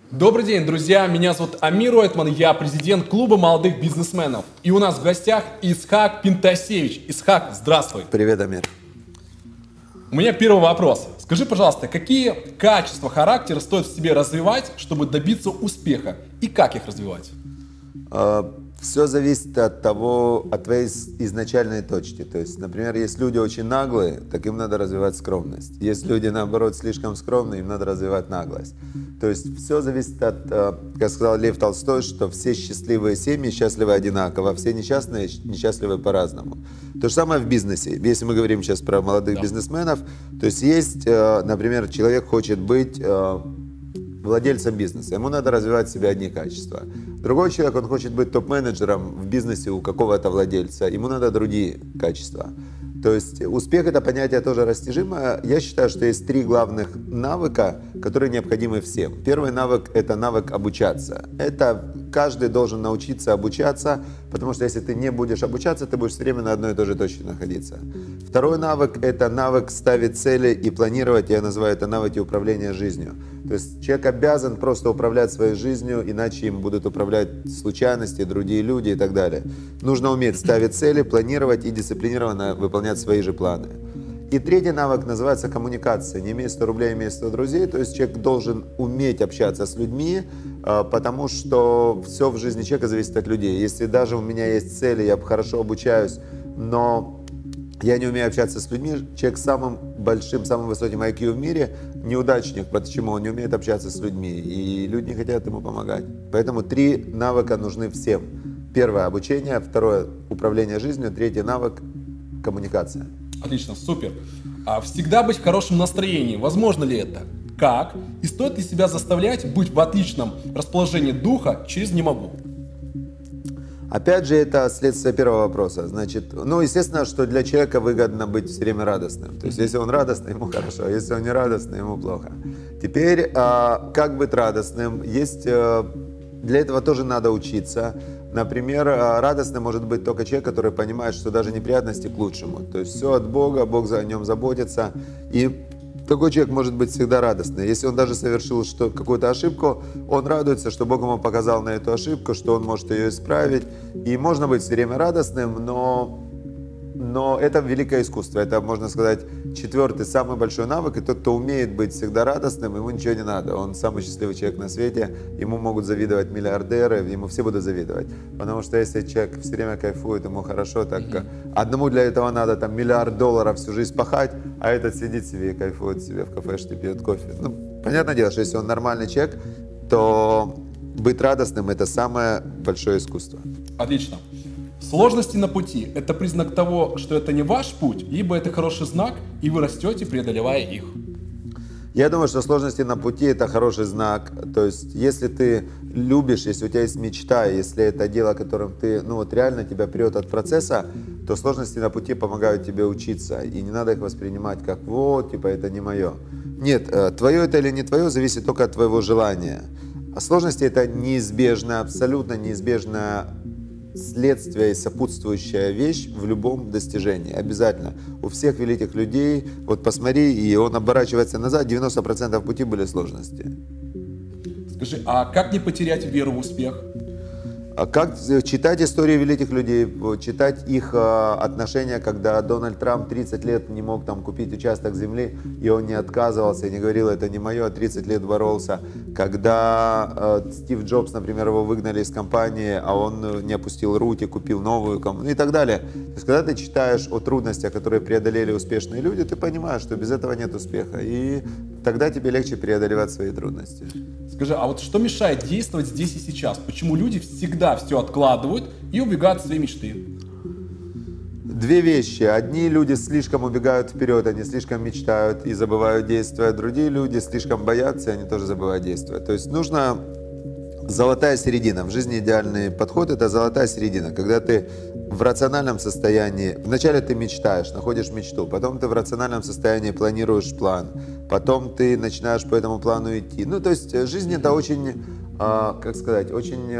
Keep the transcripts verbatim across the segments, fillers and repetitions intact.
Добрый день, друзья! Меня зовут Амир Ойтман, я президент клуба молодых бизнесменов. И у нас в гостях Исхак Пинтасевич. Исхак, здравствуй! Привет, Амир! У меня первый вопрос. Скажи, пожалуйста, какие качества характера стоит в себе развивать, чтобы добиться успеха? И как их развивать? Все зависит от того, от твоей изначальной точки. То есть, например, есть люди очень наглые, так им надо развивать скромность. Есть люди, наоборот, слишком скромные, им надо развивать наглость. То есть все зависит от, как сказал Лев Толстой, что все счастливые семьи счастливы одинаково, а все несчастные несчастливы по-разному. То же самое в бизнесе. Если мы говорим сейчас про молодых да. бизнесменов, то есть есть, например, человек хочет быть владельцем бизнеса, ему надо развивать в себе одни качества. Другой человек, он хочет быть топ-менеджером в бизнесе у какого-то владельца, ему надо другие качества. То есть успех — это понятие тоже растяжимое. Я считаю, что есть три главных навыка, которые необходимы всем. Первый навык — это навык обучаться. Это каждый должен научиться обучаться, потому что если ты не будешь обучаться, ты будешь все время на одной и той же точке находиться. Второй навык — это навык ставить цели и планировать. Я называю это навыки управления жизнью. То есть человек обязан просто управлять своей жизнью, иначе им будут управлять случайности, другие люди и так далее. Нужно уметь ставить цели, планировать и дисциплинированно выполнять свои же планы. И третий навык называется коммуникация. Не имея сто рублей, имея сто друзей. То есть человек должен уметь общаться с людьми, потому что все в жизни человека зависит от людей. Если даже у меня есть цели, я хорошо обучаюсь, но я не умею общаться с людьми, человек с самым большим, самым высоким ай кью в мире неудачник. Почему? Он не умеет общаться с людьми, и люди не хотят ему помогать. Поэтому три навыка нужны всем. Первое — обучение, второе — управление жизнью, третий навык — коммуникация. Отлично, супер. А всегда быть в хорошем настроении, возможно ли это? Как? И стоит ли себя заставлять быть в отличном расположении духа через «не могу»? Опять же, это следствие первого вопроса. Значит, ну, естественно, что для человека выгодно быть все время радостным. То есть, если он радостный, ему хорошо, а если он не радостный, ему плохо. Теперь, как быть радостным? Есть, для этого тоже надо учиться. Например, радостным может быть только человек, который понимает, что даже неприятности к лучшему. То есть, все от Бога, Бог о нем заботится. И такой человек может быть всегда радостный. Если он даже совершил что, какую-то ошибку, он радуется, что Бог ему показал на эту ошибку, что он может ее исправить. И можно быть все время радостным, но, но это великое искусство. Это, можно сказать, четвертый, самый большой навык. И тот, кто умеет быть всегда радостным, ему ничего не надо. Он самый счастливый человек на свете. Ему могут завидовать миллиардеры, ему все будут завидовать. Потому что если человек все время кайфует, ему хорошо, так одному для этого надо там миллиард долларов всю жизнь пахать, а этот сидит себе и кайфует себе в кафешке, пьет кофе. Ну, понятное дело, что если он нормальный человек, то быть радостным — это самое большое искусство. Отлично. Сложности на пути – это признак того, что это не ваш путь, либо это хороший знак, и вы растете, преодолевая их? Я думаю, что сложности на пути — это хороший знак. То есть, если ты любишь, если у тебя есть мечта, если это дело, которым ты, ну вот реально тебя прет от процесса, то сложности на пути помогают тебе учиться. И не надо их воспринимать как вот, типа, это не мое. Нет, твое это или не твое зависит только от твоего желания. А сложности — это неизбежно, абсолютно неизбежная следствие и сопутствующая вещь в любом достижении. Обязательно. У всех великих людей, вот посмотри, и он оборачивается назад, девяносто процентов пути были сложности. Скажи, а как не потерять веру в успех? А как читать истории великих людей, читать их отношения, когда Дональд Трамп тридцать лет не мог там купить участок земли, и он не отказывался, и не говорил, это не мое, а тридцать лет боролся. Когда э, Стив Джобс, например, его выгнали из компании, а он не опустил руки, купил новую компанию, и так далее. То есть, когда ты читаешь о трудностях, которые преодолели успешные люди, ты понимаешь, что без этого нет успеха, и тогда тебе легче преодолевать свои трудности. Скажи, а вот что мешает действовать здесь и сейчас? Почему люди всегда все откладывают и убегают от своей мечты? Две вещи. Одни люди слишком убегают вперед, они слишком мечтают и забывают действовать. Другие люди слишком боятся, и они тоже забывают действовать. То есть нужна золотая середина. В жизни идеальный подход — это золотая середина. Когда ты в рациональном состоянии, вначале ты мечтаешь, находишь мечту, потом ты в рациональном состоянии планируешь план, потом ты начинаешь по этому плану идти. Ну, то есть жизнь — это очень, как сказать, очень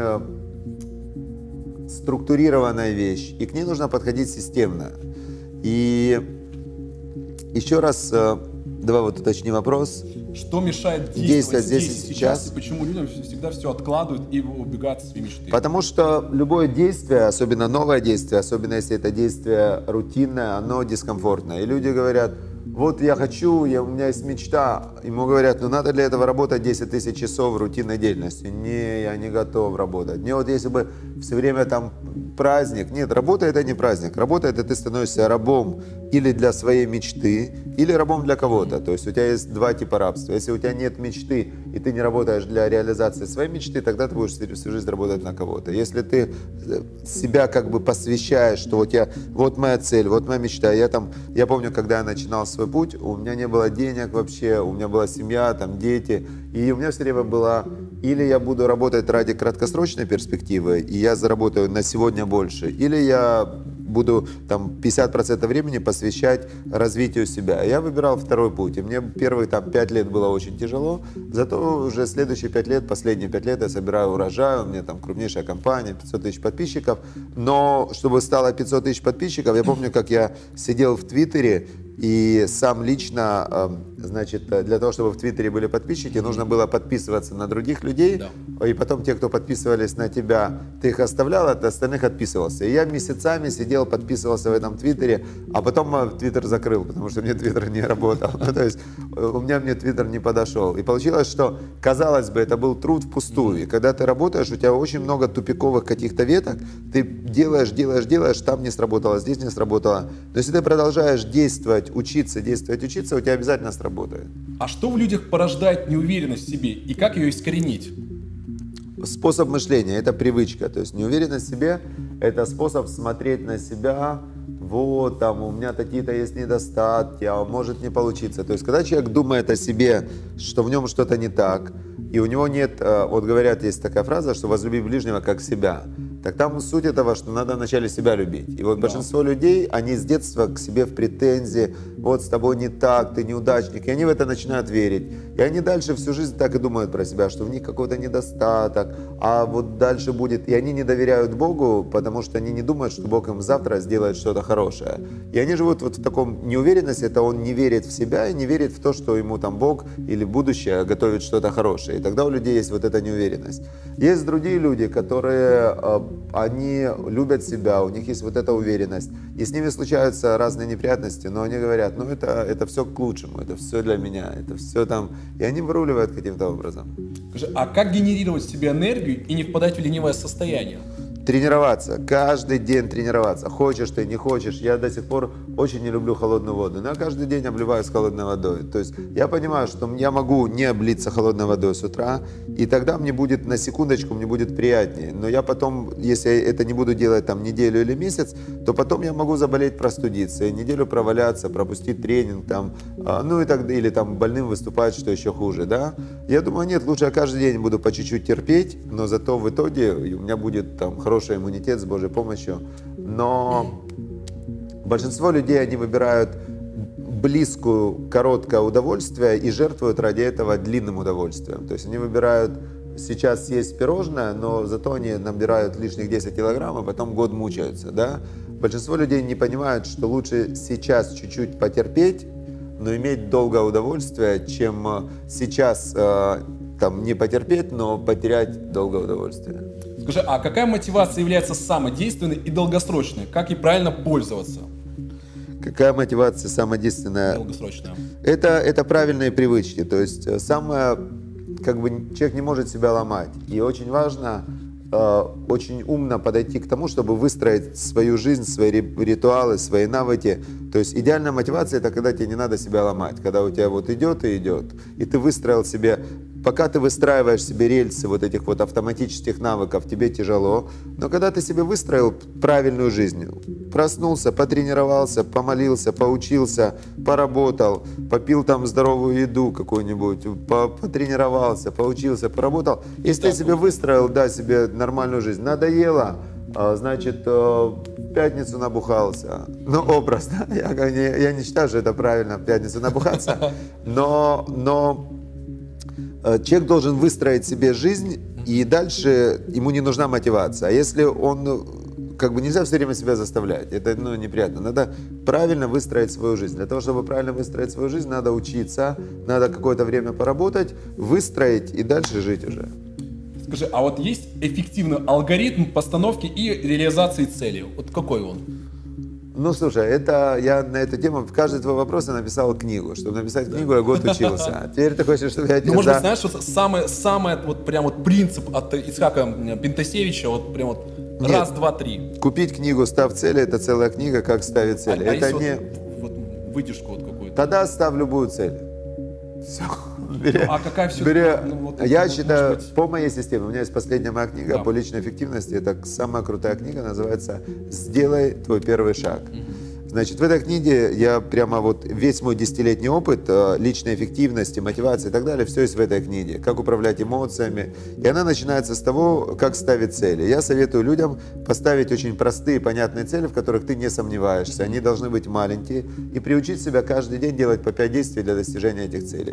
структурированная вещь, и к ней нужно подходить системно. И еще раз Давай вот уточни вопрос. Что мешает действовать, действовать здесь, здесь и и сейчас? сейчас, и почему людям всегда все откладывают и убегают от своей мечты? Потому что любое действие, особенно новое действие, особенно если это действие рутинное, оно дискомфортное. И люди говорят, вот я хочу, я, у меня есть мечта. Ему говорят, ну надо для этого работать десять тысяч часов рутинной деятельности. Не, я не готов работать. Мне вот если бы все время там праздник. Нет, работа это не праздник. Работа это ты становишься рабом или для своей мечты, или рабом для кого-то. То есть у тебя есть два типа рабства. Если у тебя нет мечты, и ты не работаешь для реализации своей мечты, тогда ты будешь всю жизнь работать на кого-то. Если ты себя как бы посвящаешь, что вот я, вот моя цель, вот моя мечта. Я там, я помню, когда я начинал свой путь, у меня не было денег вообще, у меня была семья, там дети, и у меня все время было, или я буду работать ради краткосрочной перспективы, и я заработаю на сегодня больше, или я буду там пятьдесят процентов времени посвящать развитию себя. Я выбирал второй путь, и мне первые там пять лет было очень тяжело, зато уже следующие пять лет, последние пять лет я собираю урожай, у меня там крупнейшая компания, пятьсот тысяч подписчиков, но чтобы стало пятьсот тысяч подписчиков, я помню, как я сидел в Твиттере, и сам лично, значит, для того, чтобы в Твиттере были подписчики, нужно было подписываться на других людей, да. И потом те, кто подписывались на тебя, ты их оставлял, от остальных отписывался. И я месяцами сидел, подписывался в этом Твиттере, а потом Твиттер закрыл, потому что мне Твиттер не работал. То есть у меня мне Твиттер не подошел. И получилось, что, казалось бы, это был труд впустую. И когда ты работаешь, у тебя очень много тупиковых каких-то веток, ты делаешь, делаешь, делаешь, там не сработало, здесь не сработало. Но если ты продолжаешь действовать, учиться, действовать, учиться, у тебя обязательно сработает. А что в людях порождает неуверенность в себе и как ее искоренить? Способ мышления – это привычка. То есть неуверенность в себе – это способ смотреть на себя, вот, там, у меня какие-то есть недостатки, а может не получиться. То есть когда человек думает о себе, что в нем что-то не так, и у него нет, вот говорят, есть такая фраза, что возлюби ближнего как себя. Так там суть этого, что надо вначале себя любить. И вот да. Большинство людей, они с детства к себе в претензии, вот с тобой не так, ты неудачник, и они в это начинают верить. И они дальше всю жизнь так и думают про себя, что в них какой-то недостаток, а вот дальше будет. И они не доверяют Богу, потому что они не думают, что Бог им завтра сделает что-то хорошее. И они живут вот в таком неуверенности, это он не верит в себя и не верит в то, что ему там Бог или будущее готовит что-то хорошее. И тогда у людей есть вот эта неуверенность. Есть другие люди, которые... они любят себя, у них есть вот эта уверенность. И с ними случаются разные неприятности, но они говорят, ну это, это все к лучшему, это все для меня, это все там. И они выруливают каким-то образом. Скажи, а как генерировать в себе энергию и не впадать в ленивое состояние? Тренироваться, каждый день тренироваться. Хочешь ты, не хочешь. Я до сих пор очень не люблю холодную воду, но я каждый день обливаюсь холодной водой. То есть я понимаю, что я могу не облиться холодной водой с утра, и тогда мне будет, на секундочку, мне будет приятнее. Но я потом, если я это не буду делать там неделю или месяц, то потом я могу заболеть, простудиться, и неделю проваляться, пропустить тренинг, там, ну и так далее, или там больным выступать, что еще хуже, да. Я думаю, нет, лучше я каждый день буду по чуть-чуть терпеть, но зато в итоге у меня будет там хороший иммунитет с Божьей помощью. Но большинство людей, они выбирают близкую, короткое удовольствие и жертвуют ради этого длинным удовольствием. То есть они выбирают сейчас съесть пирожное, но зато они набирают лишних десять килограмм, а потом год мучаются. Да? Большинство людей не понимают, что лучше сейчас чуть-чуть потерпеть, но иметь долгое удовольствие, чем сейчас э, там, не потерпеть, но потерять долгое удовольствие. Скажи, а какая мотивация является самой действенной и долгосрочной? Как ей правильно пользоваться? Какая мотивация самая действенная? Долгосрочная. Это, это правильные привычки. То есть самое, как бы человек не может себя ломать. И очень важно, э, очень умно подойти к тому, чтобы выстроить свою жизнь, свои ритуалы, свои навыки. То есть идеальная мотивация – это когда тебе не надо себя ломать. Когда у тебя вот идет и идет, и ты выстроил себе... Пока ты выстраиваешь себе рельсы вот этих вот автоматических навыков, тебе тяжело. Но когда ты себе выстроил правильную жизнь, проснулся, потренировался, помолился, поучился, поработал, попил там здоровую еду какую-нибудь, потренировался, поучился, поработал. Если ты себе выстроил, да, себе нормальную жизнь, надоело, значит, в пятницу набухался. Ну, образно. Я не, я не считаю, что это правильно в пятницу набухаться. Но... но человек должен выстроить себе жизнь, и дальше ему не нужна мотивация. А если он как бы нельзя все время себя заставлять. Это, ну, неприятно. Надо правильно выстроить свою жизнь. Для того, чтобы правильно выстроить свою жизнь, надо учиться, надо какое-то время поработать, выстроить и дальше жить уже. Скажи, а вот есть эффективный алгоритм постановки и реализации цели? Вот какой он? Ну, слушай, это я на эту тему, в каждый твой вопрос я написал книгу. Чтобы написать книгу, я год учился. А теперь ты хочешь, чтобы я тебе... Ну, может быть, за... знаешь, вот самый, самый вот прям вот принцип от Ицхака Пентасевича, вот прям вот Нет. раз, два, три. Купить книгу «Ставь цели» — это целая книга, как ставить цели. А, а это если не... вот, вот выдержку вот какую-то? Тогда ставь любую цель. Все. Бери, а какая все бери, ну, вот, я вот, считаю, быть... по моей системе, у меня есть последняя моя книга да. по личной эффективности. Это самая крутая книга, называется «Сделай твой первый шаг». Значит, в этой книге я прямо вот весь мой десятилетний опыт личной эффективности, мотивации и так далее, все есть в этой книге. Как управлять эмоциями. И она начинается с того, как ставить цели. Я советую людям поставить очень простые, понятные цели, в которых ты не сомневаешься. Они должны быть маленькие. И приучить себя каждый день делать по пять действий для достижения этих целей.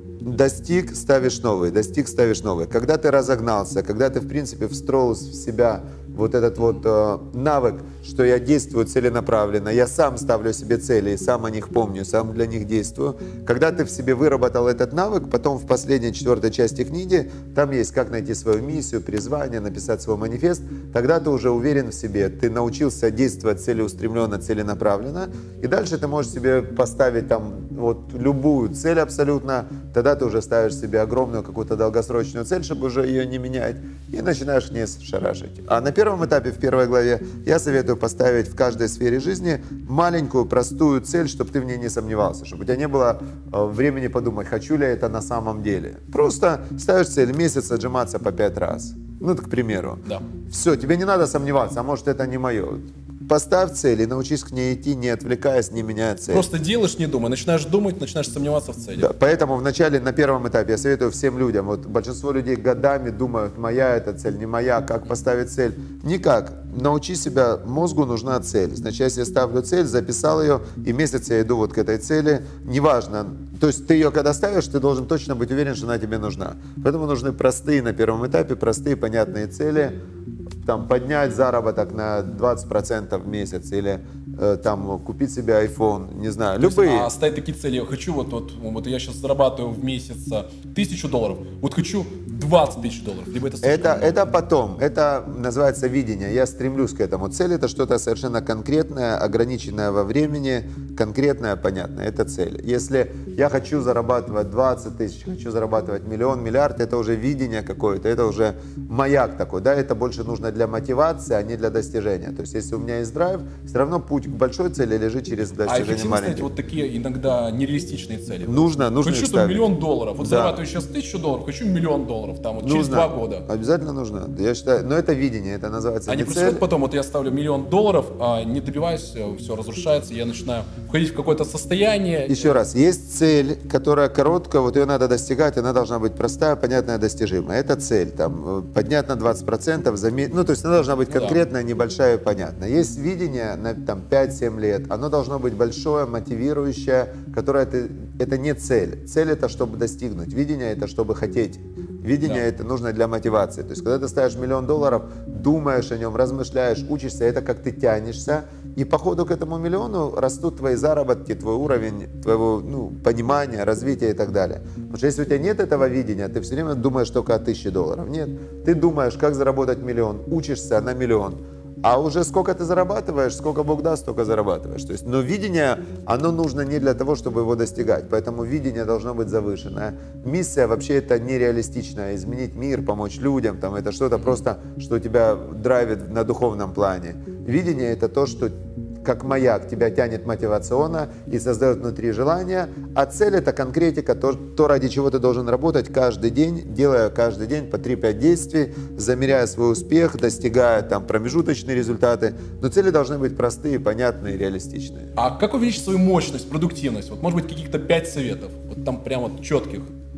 Достиг, ставишь новые, достиг, ставишь новые. Когда ты разогнался, когда ты, в принципе, встроил в себя вот этот вот э, навык, что я действую целенаправленно, я сам ставлю себе цели, и сам о них помню, сам для них действую. Когда ты в себе выработал этот навык, потом в последней, четвертой части книги, там есть как найти свою миссию, призвание, написать свой манифест, тогда ты уже уверен в себе, ты научился действовать целеустремленно, целенаправленно, и дальше ты можешь себе поставить там вот любую цель абсолютно, тогда ты уже ставишь себе огромную какую-то долгосрочную цель, чтобы уже ее не менять, и начинаешь не шарашить. А на первом этапе, в первой главе, я советую поставить в каждой сфере жизни маленькую, простую цель, чтобы ты в ней не сомневался, чтобы у тебя не было э, времени подумать, хочу ли я это на самом деле. Просто ставишь цель месяц отжиматься по пять раз. Ну, это к примеру. Да. Все, тебе не надо сомневаться, а может это не мое. Поставь цель и научись к ней идти, не отвлекаясь, не меняя цель. Просто делаешь, не думай. Начинаешь думать, начинаешь сомневаться в цели. Да, поэтому вначале, на первом этапе, я советую всем людям, вот большинство людей годами думают, моя эта цель, не моя, как поставить цель. Никак. Научи себя, мозгу нужна цель. Значит, если я ставлю цель, записал ее, и месяц я иду вот к этой цели, неважно. То есть ты ее когда ставишь, ты должен точно быть уверен, что она тебе нужна. Поэтому нужны простые на первом этапе, простые, понятные цели. Там, поднять заработок на двадцать процентов в месяц или э, там, купить себе айфон, не знаю, То любые. Есть, а ставить такие цели, я хочу, вот, вот, вот я сейчас зарабатываю в месяц тысячу долларов, вот хочу двадцать тысяч долларов, либо это Это, много. это потом, это называется видение, я стремлюсь к этому. Цель — это что-то совершенно конкретное, ограниченное во времени, конкретное, понятное, это цель. Если я хочу зарабатывать двадцать тысяч, хочу зарабатывать миллион, миллиард, это уже видение какое-то, это уже маяк такой, да, это больше нужно для мотивации, а не для достижения. То есть, если у меня есть драйв, все равно путь к большой цели лежит через А достижение эффективно ставить маленьких. вот такие иногда нереалистичные цели? Нужно, нужно Хочу их там ставить. миллион долларов, вот Да. зарабатываю сейчас тысячу долларов, хочу миллион долларов, там вот через Нужно. два года. Обязательно нужно. Я считаю, но это видение, это называется А не не происходит цель. потом, вот я ставлю миллион долларов, а не добиваюсь, все разрушается, я начинаю входить в какое-то состояние. Еще раз, есть цель, которая короткая, вот ее надо достигать, она должна быть простая, понятная, достижимая. Это цель, там, поднять на двадцать процентов, за месяц, ну, то есть она должна быть Ну, конкретная, небольшая и понятная. Есть видение на там, пять-семь лет, оно должно быть большое, мотивирующее, которое это, это не цель. Цель — это чтобы достигнуть, видение — это чтобы хотеть. Видение Да. это нужно для мотивации. То есть, когда ты ставишь миллион долларов, думаешь о нем, размышляешь, учишься, это как ты тянешься. И по ходу к этому миллиону растут твои заработки, твой уровень, твоего ну, понимания, развития и так далее. Потому что если у тебя нет этого видения, ты все время думаешь только о тысяче долларов. Нет, ты думаешь, как заработать миллион, учишься на миллион. А уже сколько ты зарабатываешь, сколько Бог даст, столько зарабатываешь. То есть, но видение, оно нужно не для того, чтобы его достигать. Поэтому видение должно быть завышенное. Миссия вообще это нереалистичная. Изменить мир, помочь людям. Там, это что-то просто, что тебя драйвит на духовном плане. Видение это то, что как маяк тебя тянет мотивационно и создает внутри желания, а цель — это конкретика, то, то, ради чего ты должен работать каждый день, делая каждый день по три-пять действий, замеряя свой успех, достигая там промежуточные результаты. Но цели должны быть простые, понятные, реалистичные. А как увеличить свою мощность, продуктивность? Вот, может быть, каких-то пять советов, вот там прямо вот четких.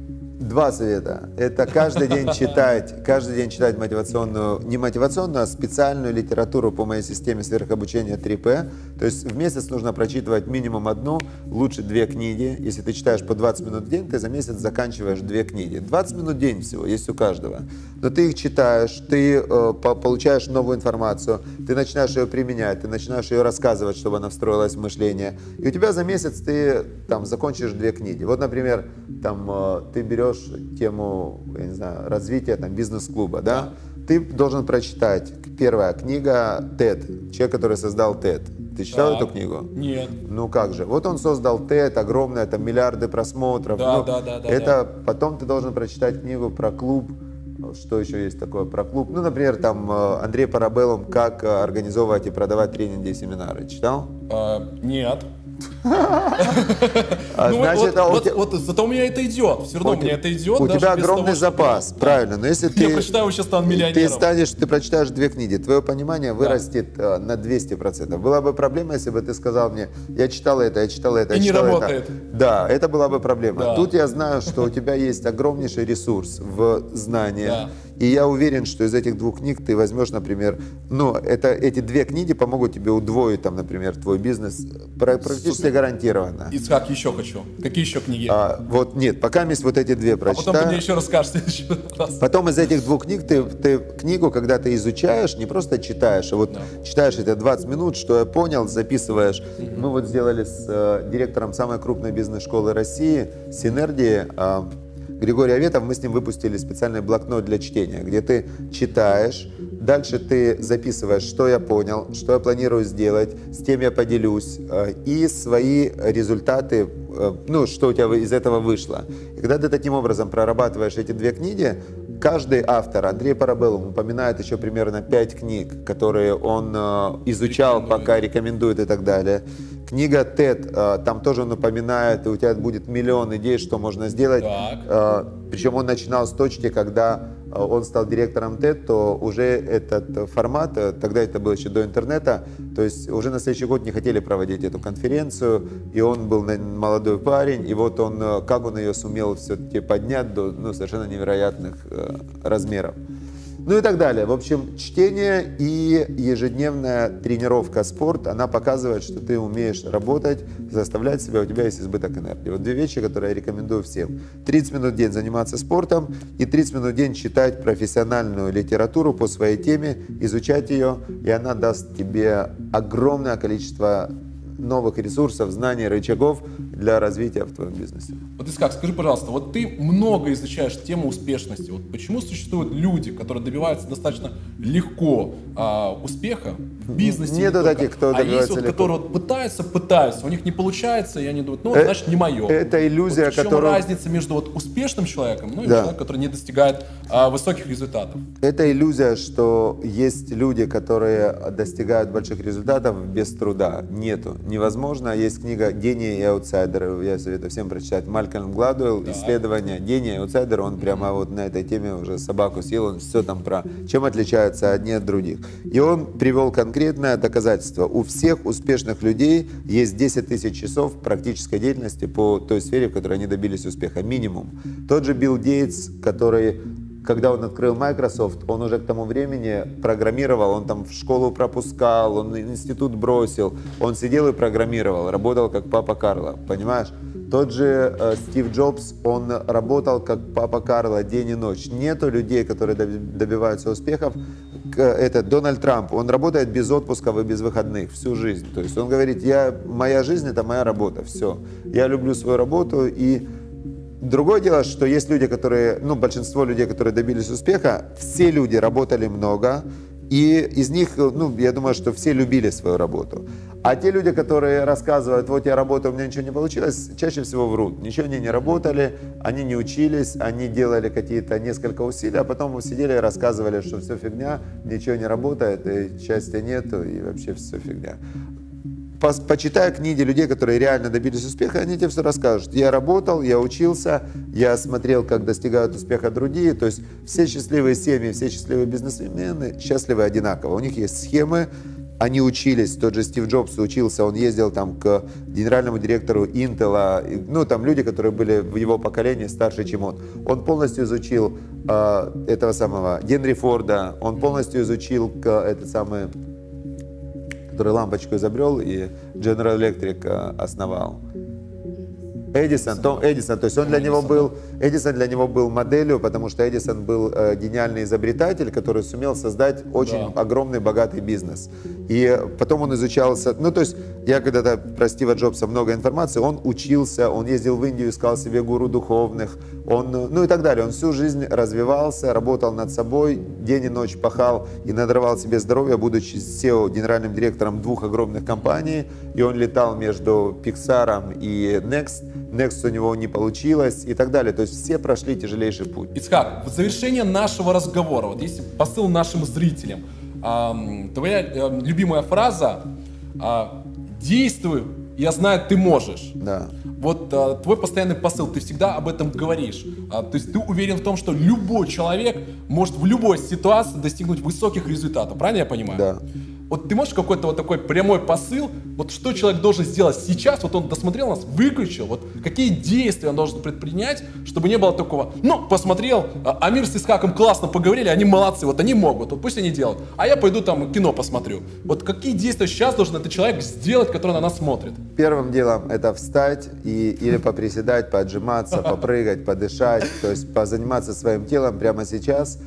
Два совета. Это каждый день читать, каждый день читать мотивационную, не мотивационную, а специальную литературу по моей системе сверхобучения три пэ. То есть в месяц нужно прочитывать минимум одну, лучше две книги. Если ты читаешь по двадцать минут в день, ты за месяц заканчиваешь две книги. двадцать минут в день всего, есть у каждого. но ты их читаешь, ты э, по получаешь новую информацию, ты начинаешь ее применять, ты начинаешь ее рассказывать, чтобы она встроилась в мышление. И у тебя за месяц ты там закончишь две книги. Вот, например, там э, ты берешь тему, я не знаю, развития там бизнес-клуба, да? Ты должен прочитать. Первая книга тед, человек, который создал тед. Ты читал Так. эту книгу? Нет. Ну как же? Вот он создал тед, огромное, там миллиарды просмотров. Да, ну, да, да, да, это да. потом ты должен прочитать книгу про клуб. Что еще есть такое про клуб? Ну, например, там э, Андрей Парабеллум «Как э, организовывать и продавать тренинги и семинары». Читал? А, нет. А, Ну, значит, вот, а у вот, тебя- вот зато у меня это идет. Все равно у у меня те- это идет. У даже тебя без огромный того, что запас, прям, да. правильно. Но если Я ты, прочитаю, сейчас стану ты миллионером. станешь, ты прочитаешь две книги, твое понимание вырастет э, на двести процентов. Была бы проблема, если бы ты сказал мне, я читал это, я читал это, я И не читал работает. это. Да, это была бы проблема. Да. Тут я знаю, что у тебя есть огромнейший ресурс в знании. Да. И я уверен, что из этих двух книг ты возьмешь, например, ну, это, эти две книги помогут тебе удвоить, там, например, твой бизнес пра- практически Супер. гарантированно. Исхак, еще хочу. Какие еще книги? А, вот нет, пока есть вот эти две А потом прочитаю. ты мне еще расскажешь в следующий раз. Потом из этих двух книг ты, ты книгу, когда ты изучаешь, не просто читаешь, а вот Да. читаешь это двадцать минут, что я понял, записываешь. Мы вот сделали с э, директором самой крупной бизнес-школы России, Синергии, э, Григорий Аветов, мы с ним выпустили специальный блокнот для чтения, где ты читаешь, дальше ты записываешь, что я понял, что я планирую сделать, с тем я поделюсь, э, и свои результаты, э, ну, что у тебя из этого вышло. И когда ты таким образом прорабатываешь эти две книги, каждый автор, Андрей Парабеллум, упоминает еще примерно пять книг, которые он э, изучал, Рекомендует. пока рекомендует и так далее. Книга тед, э, там тоже он упоминает, и у тебя будет миллион идей, что можно сделать. Так. Э, Причем он начинал с точки, когда э, он стал директором тед, то уже этот э, формат, э, тогда это было еще до интернета, то есть уже на следующий год не хотели проводить эту конференцию, и он был на- молодой парень, и вот он, э, как он ее сумел все-таки поднять до ну, совершенно невероятных э, размеров. Ну и так далее. В общем, чтение и ежедневная тренировка, спорт, она показывает, что ты умеешь работать, заставлять себя, у тебя есть избыток энергии. Вот две вещи, которые я рекомендую всем. тридцать минут в день заниматься спортом и тридцать минут в день читать профессиональную литературу по своей теме, изучать ее, и она даст тебе огромное количество новых ресурсов, знаний, рычагов для развития в твоем бизнесе. Вот, Исхак, скажи, пожалуйста, вот ты много изучаешь тему успешности. Вот почему существуют люди, которые добиваются достаточно легко а, успеха в бизнесе? не Нету только, таких, кто а добивается есть вот, легко. которые вот пытаются, пытаются, у них не получается, и они думают, ну, Э, значит, не мое. это иллюзия, вот в чем которую- разница между вот успешным человеком, ну, и Да. человеком, который не достигает а, высоких результатов? Это иллюзия, что есть люди, которые достигают больших результатов без труда. Нету. Невозможно. Есть книга «Гении и аутсайдеры». Я советую всем прочитать. Малькольм Гладуэлл. Так. Исследование «Гении и аутсайдеры». Он прямо вот на этой теме уже собаку съел. Он все там про чем отличаются одни от других. И он привел конкретное доказательство. У всех успешных людей есть десять тысяч часов практической деятельности по той сфере, в которой они добились успеха. Минимум. Тот же Билл Гейтс, который... Когда он открыл Microsoft, он уже к тому времени программировал, он там в школу пропускал, он институт бросил, он сидел и программировал, работал как папа Карло, понимаешь? Тот же э, Стив Джобс, он работал как папа Карло день и ночь. Нету людей, которые доби- добиваются успехов. К- Это Дональд Трамп, он работает без отпусков и без выходных всю жизнь. То есть он говорит, я, моя жизнь это моя работа, все. Я люблю свою работу и... Другое дело, что есть люди, которые, ну, большинство людей, которые добились успеха, все люди работали много, и из них, ну, я думаю, что все любили свою работу. А те люди, которые рассказывают, вот я работаю, у меня ничего не получилось, чаще всего врут. Ничего они не работали, они не учились, они делали какие-то несколько усилий, а потом сидели и рассказывали, что все фигня, ничего не работает, и счастья нету, и вообще все фигня. Пос- Почитай книги людей, которые реально добились успеха, они тебе все расскажут. Я работал, я учился, я смотрел, как достигают успеха другие. То есть все счастливые семьи, все счастливые бизнесмены счастливы одинаково. У них есть схемы, они учились. Тот же Стив Джобс учился, он ездил там к генеральному директору Intel, и, ну там люди, которые были в его поколении старше, чем он. Он полностью изучил э, этого самого Генри Форда, он полностью изучил к, этот самый... который лампочку изобрел и General Electric основал. Эдисон, Том Эдисон, то есть он для него был Эдисон для него был моделью, потому что Эдисон был э, гениальный изобретатель, который сумел создать очень Да. огромный, богатый бизнес. И потом он изучался, ну то есть я когда-то про Стива Джобса много информации, он учился, он ездил в Индию, искал себе гуру духовных, он, ну и так далее. Он всю жизнь развивался, работал над собой, день и ночь пахал и надрывал себе здоровье, будучи си и о, генеральным директором двух огромных компаний. И он летал между Pixar и Next. Next у него не получилось и так далее. То есть все прошли тяжелейший путь. Ицхак, в завершение нашего разговора, вот есть посыл нашим зрителям. Ам, твоя э, любимая фраза а, «Действуй, я знаю, ты можешь». Да. Вот а, твой постоянный посыл, ты всегда об этом говоришь. А, то есть ты уверен в том, что любой человек может в любой ситуации достигнуть высоких результатов. Правильно я понимаю? Да. Вот ты можешь какой-то вот такой прямой посыл, вот что человек должен сделать сейчас, вот он досмотрел нас, выключил, вот какие действия он должен предпринять, чтобы не было такого, ну, посмотрел, а, Амир с Ицхаком классно поговорили, они молодцы, вот они могут, вот пусть они делают, а я пойду там кино посмотрю. Вот какие действия сейчас должен этот человек сделать, который на нас смотрит? Первым делом это встать и, или поприседать, поотжиматься, попрыгать, подышать, то есть позаниматься своим телом прямо сейчас.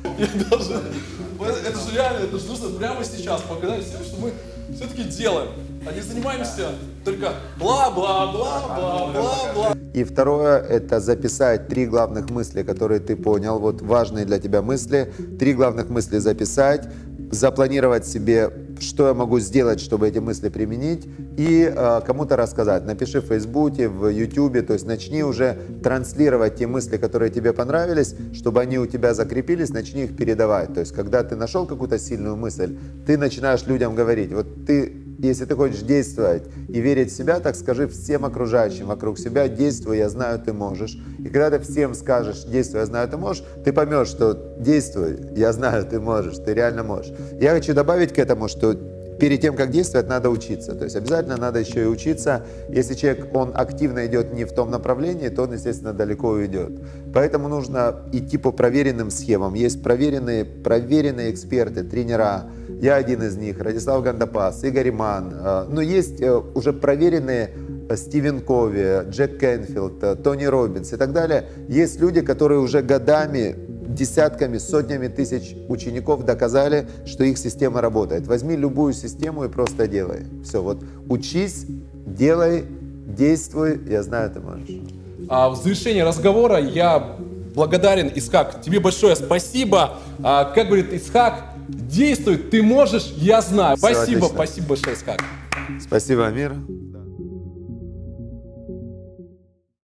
Это же реально, это же нужно прямо сейчас показать всем, что мы все-таки делаем, а не занимаемся только бла-бла-бла-бла-бла-бла. И второе, это записать три главных мысли, которые ты понял, вот важные для тебя мысли, три главных мысли записать, запланировать себе, что я могу сделать, чтобы эти мысли применить, и э, кому-то рассказать. Напиши в Фейсбуке, в Ютубе, то есть начни уже транслировать те мысли, которые тебе понравились, чтобы они у тебя закрепились, начни их передавать. То есть когда ты нашел какую-то сильную мысль, ты начинаешь людям говорить, вот ты, если ты хочешь действовать и верить в себя, так скажи всем окружающим вокруг себя: действуй, я знаю, ты можешь. И когда ты всем скажешь: действуй, я знаю, ты можешь, ты поймешь, что действуй, я знаю, ты можешь, ты реально можешь. Я хочу добавить к этому, что перед тем, как действовать, надо учиться. То есть обязательно надо еще и учиться. Если человек, он активно идет не в том направлении, то он, естественно, далеко уйдет. Поэтому нужно идти по проверенным схемам. Есть проверенные, проверенные эксперты, тренера. Я один из них, Радислав Гандапас, Игорь Иман. Но есть уже проверенные Стивен Кови, Джек Кенфилд, Тони Роббинс и так далее. Есть люди, которые уже годами, десятками, сотнями тысяч учеников доказали, что их система работает. Возьми любую систему и просто делай. Все, вот учись, делай, действуй, я знаю, ты можешь. А в завершении разговора я благодарен, Ицхак, тебе большое спасибо. А, как говорит Ицхак, действуй, ты можешь, я знаю. Все Спасибо, отлично. спасибо большое, Ицхак. Спасибо, Амир.